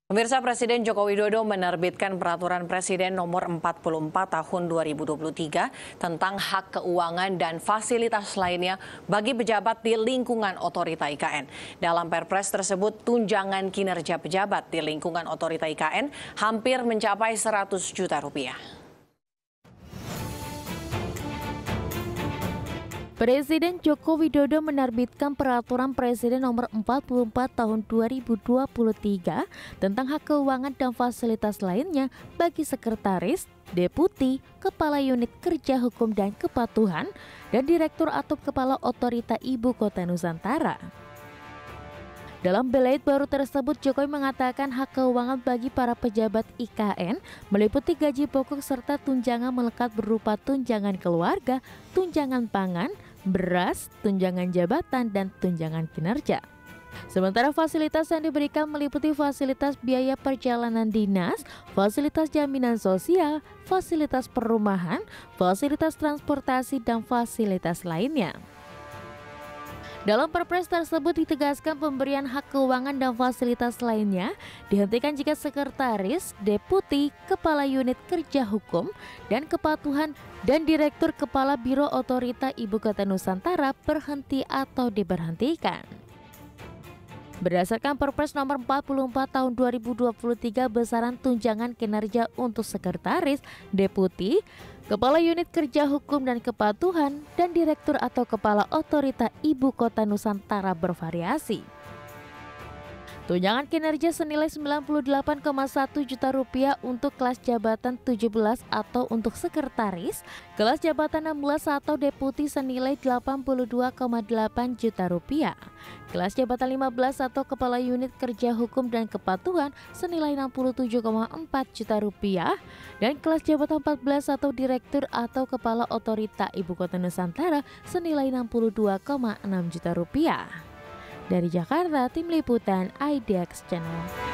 Pemirsa, Presiden Joko Widodo menerbitkan Peraturan Presiden Nomor 44 Tahun 2023 tentang hak keuangan dan fasilitas lainnya bagi pejabat di lingkungan Otorita IKN. Dalam Perpres tersebut, tunjangan kinerja pejabat di lingkungan Otorita IKN hampir mencapai 100 juta rupiah. Presiden Joko Widodo menerbitkan Peraturan Presiden Nomor 44 Tahun 2023 tentang hak keuangan dan fasilitas lainnya bagi sekretaris, deputi, kepala unit kerja hukum dan kepatuhan, dan direktur atau kepala otorita Ibu Kota Nusantara. Dalam belait baru tersebut, Jokowi mengatakan hak keuangan bagi para pejabat IKN meliputi gaji pokok serta tunjangan melekat berupa tunjangan keluarga, tunjangan pangan, beras, tunjangan jabatan, dan tunjangan kinerja. Sementara fasilitas yang diberikan meliputi fasilitas biaya perjalanan dinas, fasilitas jaminan sosial, fasilitas perumahan, fasilitas transportasi, dan fasilitas lainnya. Dalam Perpres tersebut ditegaskan pemberian hak keuangan dan fasilitas lainnya dihentikan jika sekretaris, deputi, kepala unit kerja hukum dan kepatuhan, dan direktur kepala Biro Otorita Ibu Kota Nusantara berhenti atau diberhentikan. Berdasarkan Perpres Nomor 44 Tahun 2023, besaran tunjangan kinerja untuk sekretaris, deputi, kepala unit kerja hukum dan kepatuhan, dan direktur atau kepala otorita Ibu Kota Nusantara bervariasi. Tunjangan kinerja senilai 98,1 juta rupiah untuk kelas jabatan 17 atau untuk sekretaris, kelas jabatan 16 atau deputi senilai 82,8 juta rupiah, kelas jabatan 15 atau kepala unit kerja hukum dan kepatuhan senilai 67,4 juta rupiah, dan kelas jabatan 14 atau direktur atau kepala otorita Ibu Kota Nusantara senilai 62,6 juta rupiah. Dari Jakarta, Tim Liputan IDX Channel.